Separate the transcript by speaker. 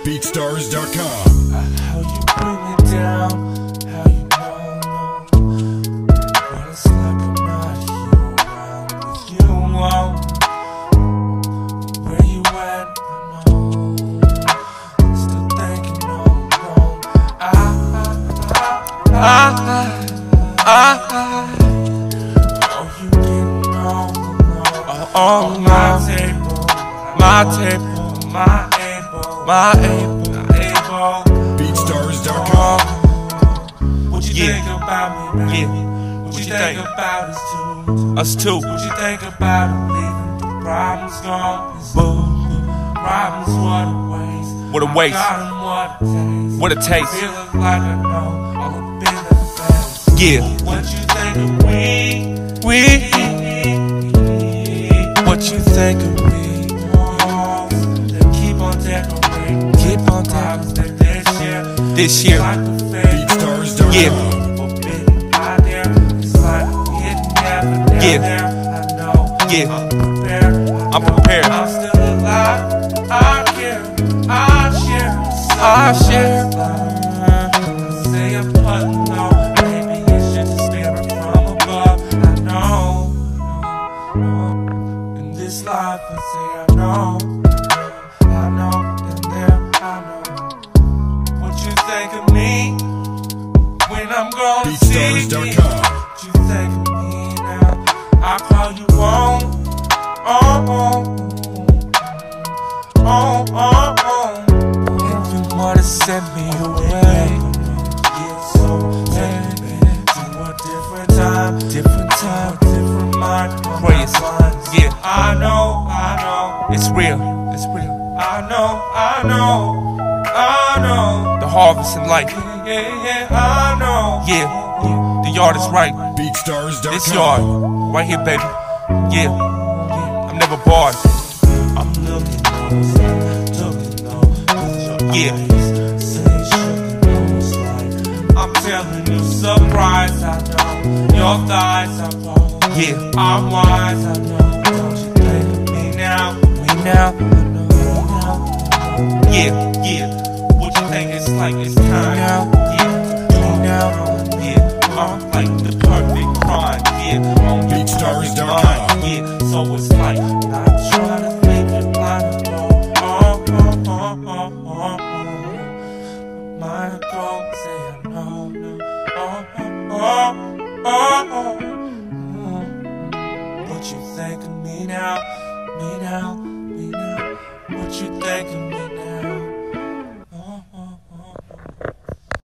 Speaker 1: BeatStars.com.
Speaker 2: How you bring it down, how you know. When it's like I'm not here around with you, where you at, I know. Still thinking, no. Oh, you getting on my table, my able.
Speaker 1: BeatStars.com.
Speaker 2: What you think about me, man?
Speaker 3: Yeah.
Speaker 2: What you think about
Speaker 3: Us two.
Speaker 2: What you think about leaving the problems gone? Problems, what a waste.
Speaker 3: What a waste.
Speaker 2: I got 'em
Speaker 3: What a taste.
Speaker 2: Feel like I know all up in the face.
Speaker 3: Yeah.
Speaker 2: What you think of me? What you think of me? They keep on decorating. Problems that
Speaker 3: This year.
Speaker 2: Like the fate.
Speaker 1: BeatStars.com.
Speaker 3: Yeah.
Speaker 2: Forbidden out there. It's like it never
Speaker 3: Yeah.
Speaker 2: there. I know.
Speaker 3: Yeah.
Speaker 2: I'm prepared. I'm still alive. I care. I share. Say I'm putting on. Maybe it's just a spirit from above. I know. In this life, I say I know. And there I know. What you think of me when I'm gonna see me?
Speaker 1: BeatStars.com.
Speaker 2: What you think of me now? I call you on. If you wanna send me away, so take me to a different time, different mind.
Speaker 3: Praise. Yeah.
Speaker 2: I know.
Speaker 3: It's real.
Speaker 2: I know.
Speaker 3: The harvest in life.
Speaker 2: Yeah, I know.
Speaker 3: Yeah. The yard is right.
Speaker 1: BeatStars.com.
Speaker 3: This yard. Right here, baby. Yeah. I'm never bored.
Speaker 2: I'm looking
Speaker 3: Yeah.
Speaker 2: I'm telling you, surprise, I know. Your thighs are cold.
Speaker 3: Yeah.
Speaker 2: I'm wise, I know. Don't you think of me now?
Speaker 3: Yeah.
Speaker 2: What you think it's like it's time? Yeah. I'm like the perfect crime. Yeah. On your
Speaker 1: BeatStars.com.
Speaker 2: mind. Yeah. So it's like not trying to make it blind. Mind go say I know. What you think of me now? What you think of